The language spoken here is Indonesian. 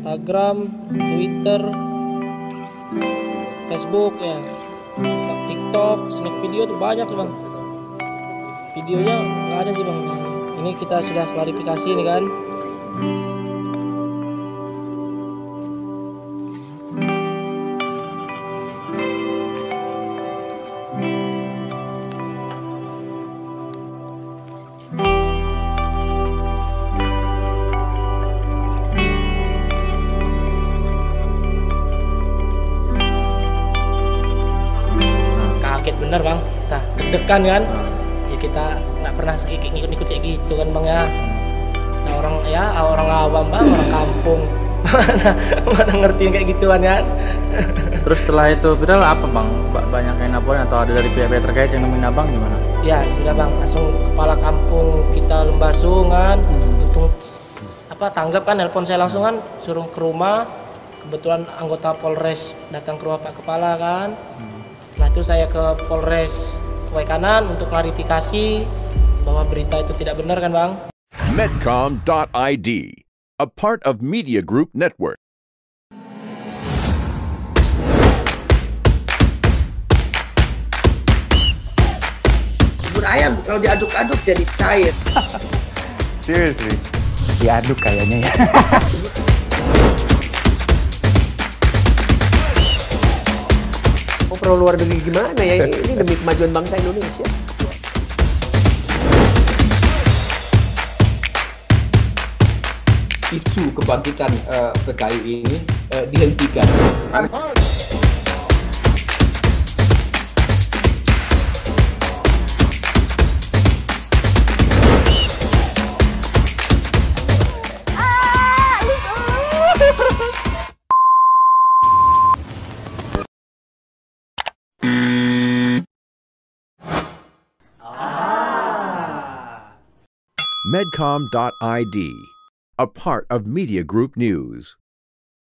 Instagram, Twitter, Facebook ya, TikTok, snack video tuh banyak tuh bang. Videonya nggak ada sih bang. Nah, ini kita sudah klarifikasi nih kan. Kaget bener bang, kita deg-degan kan. Ya kita nggak pernah ngikut-ngikut kayak gitu kan bang ya. Kita orang awam bang, orang kampung. mana ngertiin kayak gituan kan. Terus setelah itu viral apa bang? Banyak yang laporin atau ada dari pihak-pihak terkait yang nemuin abang gimana? Ya sudah bang, langsung kepala kampung kita Lembasu kan, untung tanggap kan, nelpon saya langsung kan, suruh ke rumah. Kebetulan anggota Polres datang ke rumah Pak Kepala kan. Setelah itu saya ke Polres Waikanan untuk klarifikasi bahwa berita itu tidak benar kan bang. Medcom.id, a part of Media Group Network. Bubur ayam kalau diaduk-aduk jadi cair. Seriously? Diaduk kayaknya ya. Oh, perlu luar negeri gimana ya? Ini demi kemajuan bangsa Indonesia. Isu kebangkitan PKI ini dihentikan. Medcom.id, a part of Media Group News.